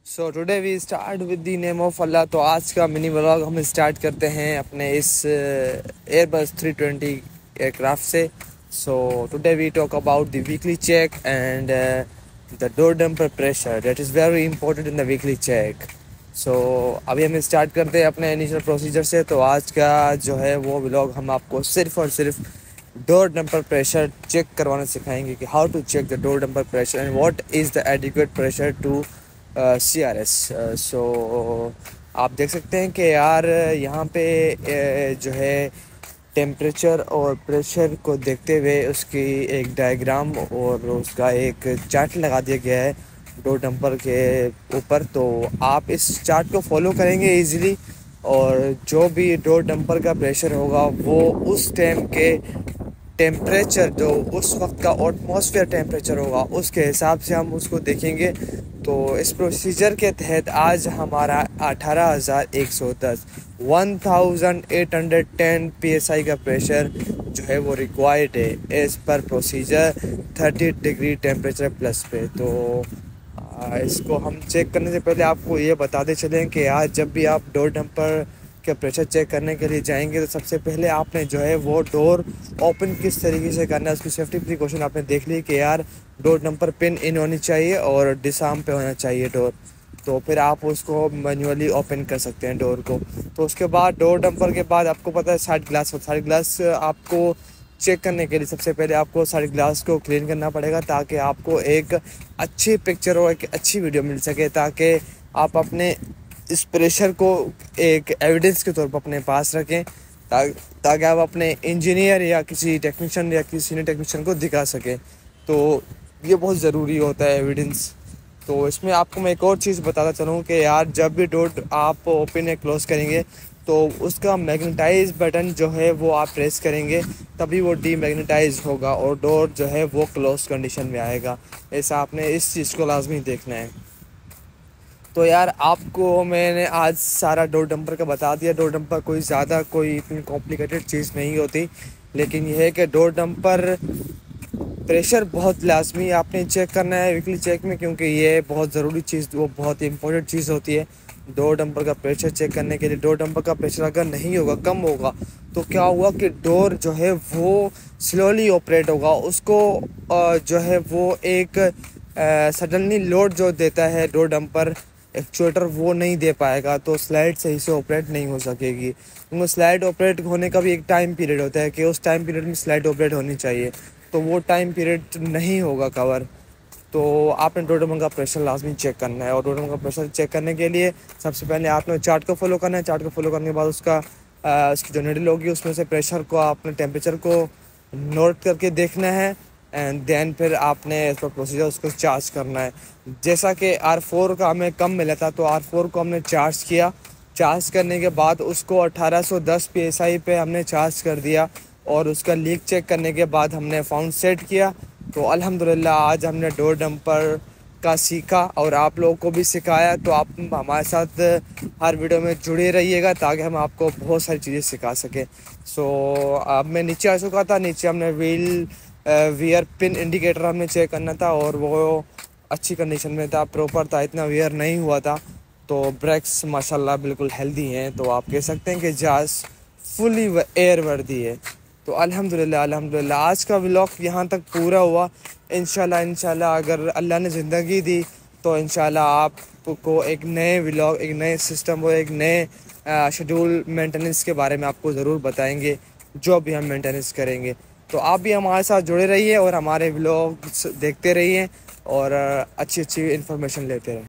So today we start with the name of Allah. तो आज का मिनी व्लॉग हम स्टार्ट करते हैं अपने इस एयरबस 320 एयरक्राफ्ट से। So today we talk about the weekly check and the door damper pressure that is very important in the weekly check. सो अभी हम स्टार्ट करते हैं अपने इनिशियल प्रोसीजर से। तो आज का जो है वो व्लॉग हम आपको सिर्फ और सिर्फ डोर डंपर प्रेशर चेक करवाना सिखाएंगे कि how to check the door damper pressure and what is the adequate pressure to CRS। So आप देख सकते हैं कि यार यहाँ पे जो है टेम्परेचर और प्रेशर को देखते हुए उसकी एक डायग्राम और उसका एक चार्ट लगा दिया गया है डोर डंपर के ऊपर। तो आप इस चार्ट को फॉलो करेंगे इजीली और जो भी डोर डंपर का प्रेशर होगा वो उस टाइम के टेम्परेचर जो उस वक्त का एटमॉस्फेयर टेम्परेचर होगा उसके हिसाब से हम उसको देखेंगे। तो इस प्रोसीजर के तहत आज हमारा 18,110 1810 PSI का प्रेशर जो है वो रिक्वायर्ड है as per procedure 30 degree temperature plus पे। तो इसको हम चेक करने से पहले आपको ये बताते चलें कि आज जब भी आप डोर डंपर के प्रेशर चेक करने के लिए जाएंगे तो सबसे पहले आपने जो है वो डोर ओपन किस तरीके से करना है उसकी सेफ्टी प्रिकॉशन आपने देख ली कि यार डोर डंपर पिन इन होनी चाहिए और डिसआर्म पे होना चाहिए डोर। तो फिर आप उसको मैन्युअली ओपन कर सकते हैं डोर को। तो उसके बाद डोर डंपर के बाद आपको पता है साइड ग्लास आपको चेक करने के लिए सबसे पहले आपको साइड ग्लास को क्लीन करना पड़ेगा ताकि आपको एक अच्छी पिक्चर और एक अच्छी वीडियो मिल सके, ताकि आप अपने इस प्रेशर को एक एविडेंस के तौर पर अपने पास रखें ताकि आप अपने इंजीनियर या किसी टेक्नीशियन या किसी सीनियर टेक्नीशियन को दिखा सकें। तो ये बहुत ज़रूरी होता है एविडेंस। तो इसमें आपको मैं एक और चीज़ बताता चलूँ कि यार जब भी डोर आप ओपन या क्लोज़ करेंगे तो उसका मैग्नेटाइज बटन जो है वो आप प्रेस करेंगे तभी वो डीमैग्नेटाइज होगा और डोर जो है वो क्लोज कंडीशन में आएगा। ऐसा आपने इस चीज़ को लाजमी देखना है। तो यार आपको मैंने आज सारा डोर डंपर का बता दिया। डोर डंपर कोई इतनी कॉम्प्लिकेटेड चीज़ नहीं होती, लेकिन यह है कि डोर डंपर प्रेशर बहुत लाजमी आपने चेक करना है वीकली चेक में, क्योंकि ये बहुत ज़रूरी चीज़ वो बहुत इंपॉर्टेंट चीज़ होती है डोर डंपर का प्रेशर चेक करने के लिए। डोर डंपर का प्रेशर अगर नहीं होगा, कम होगा, तो क्या हुआ कि डोर जो है वो स्लोली ऑपरेट होगा। उसको जो है वो एक सडनली लोड जो देता है डोर डंपर एक्चुएटर वो नहीं दे पाएगा, तो स्लाइड सही से ऑपरेट नहीं हो सकेगी। क्योंकि स्लाइड ऑपरेट होने का भी एक टाइम पीरियड होता है कि उस टाइम पीरियड में स्लाइड ऑपरेट होनी चाहिए, तो वो टाइम पीरियड नहीं होगा कवर। तो आपने डोर डंपर का प्रेशर लाजमी चेक करना है और डोर डंपर का प्रेशर चेक करने के लिए सबसे पहले आपने चार्ट को फॉलो करना है। चार्ट को फॉलो करने के बाद उसकी जो नीडल होगी उसमें से प्रेशर को आपने टेम्परेचर को नोट करके देखना है एंड देन फिर आपने इस पर प्रोसीजर उसको चार्ज करना है। जैसा कि R4 का हमें कम मिला था तो R4 को हमने चार्ज किया। चार्ज करने के बाद उसको 1810 PSI पे हमने चार्ज कर दिया और उसका लीक चेक करने के बाद हमने फाउंड सेट किया। तो अल्हम्दुलिल्लाह आज हमने डोर डंपर का सीखा और आप लोगों को भी सिखाया। तो आप हमारे साथ हर वीडियो में जुड़े रहिएगा ताकि हम आपको बहुत सारी चीज़ें सिखा सकें। सो अब मैं नीचे आ चुका था। नीचे हमने व्हील वियर पिन इंडिकेटर हमने चेक करना था और वो अच्छी कंडीशन में था, प्रॉपर था, इतना वियर नहीं हुआ था। तो ब्रेक्स माशाल्लाह बिल्कुल हेल्दी हैं, तो आप कह सकते हैं कि जहाज़ फुली एयर वर्दी है। तो अल्हम्दुलिल्लाह आज का व्लॉग यहाँ तक पूरा हुआ। इंशाल्लाह अगर अल्लाह ने ज़िंदगी दी तो इंशाल्लाह आपको एक नए व्लॉग, एक नए सिस्टम और एक नए शेड्यूल मेंटेनेंस के बारे में आपको ज़रूर बताएंगे जो भी हम मेंटेनेंस करेंगे। तो आप भी हमारे साथ जुड़े रहिए और हमारे व्लॉग्स देखते रहिए और अच्छी इन्फॉर्मेशन लेते रहें।